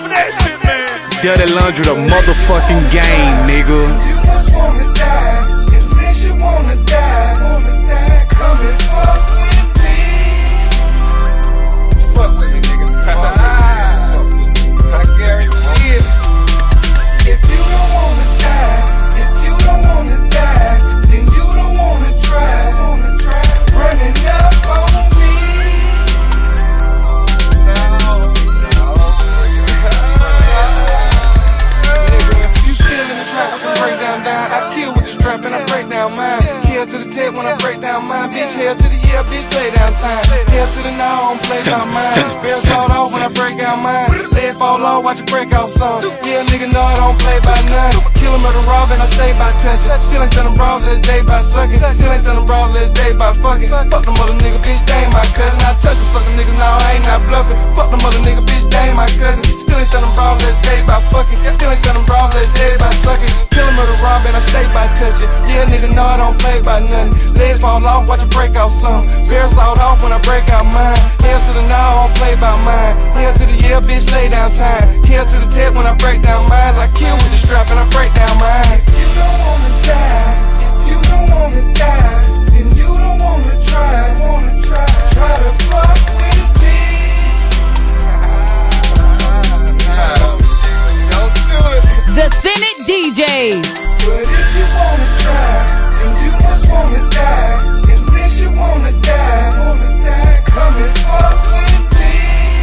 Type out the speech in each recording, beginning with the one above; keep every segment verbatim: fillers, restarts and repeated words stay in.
for that shit, man. Dirty Laundry, the motherfucking game, nigga. You must wanna die, and since you wanna die, wanna die, come and fuck with me. Fuck with me, nigga. I guarantee it. If you don't wanna die, if you don't wanna die, then you don't wanna try, wanna try running up on me. No, no. Nigga, if you still in the trap, I can break down down. I kill with this trap and I break down mine. Hell to the tip when I break down mine. Bitch, hell to the yeah, bitch, play down time. Hell to the now, I don't play down mine. Barrel sawed off when I break out mine. Legs fall off, watch it break out some. Yeah, nigga, know I don't play by none. Kill him at a rob and I stay by touching. Still ain't stunning broad, let's day by sucking. Still ain't stunning broad, let's day by fucking. Fuck them other nigga, bitch, they ain't my cousin. I touch them sucking niggas, now I ain't not bluffing. Fuck them other nigga, bitch, they ain't my cousin. Still ain't stunning broad, let's day by fucking. Still ain't stunning broad, let's day by sucking. Kill him at a rob and I stay by touching. Yeah, nigga, know I don't play by nothing. Legs fall off, watch it break out some. Barrel sawed off when I break out mine. Hell to the now, I don't play by mine. Hell to the yeah, bitch, lay down time. Kill to the tip when I break down mines. I kill with the strap and I break down mine. If you don't wanna die, if you don't wanna die, then you don't wanna try, wanna try, try to fuck with me. Don't do it. The Senate D J. But if you wanna try, then you must wanna die. And since you wanna die, wanna die, come and fuck with me.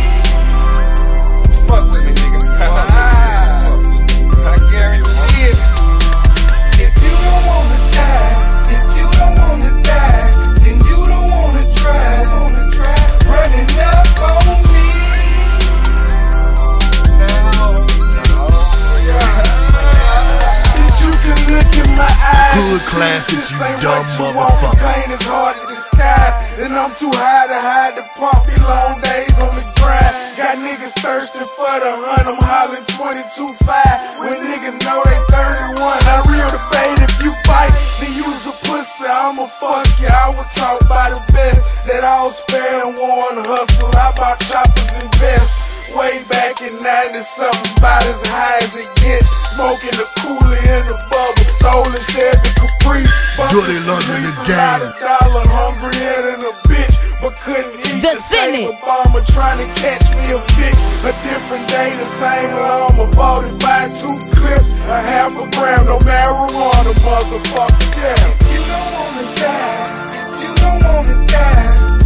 Fuck with me, nigga. I guarantee it. If you don't wanna die, if you don't wanna die, then you don't wanna try, wanna try running up on me. No, no, yeah. You can look in my eyes. Good classics, you dumb want. motherfucker. Pain is hard to disguise, and I'm too high to hide the pump. Be long days on the grind. Got niggas thirsting for the hunt. I'm hollering twenty-two five. When niggas know they thirty-one. I real debate if you fight, then use a pussy. I'ma fuck you. I would talk about the best. That all's fair and war and hustle. How about choppers and vests? Way back in ninety something, about as high as it gets. Smoking the cooler in the bubble, stolen Chevy Caprice. Dirty Laundry in the game. Dollar hungrier than a bitch, but couldn't eat The the same Senate. Obama trying to catch me a bitch. A different day, the same llama. Bought it by two clips, a half a gram, no marijuana, motherfucker. Yeah. If you don't wanna die, if you don't wanna die,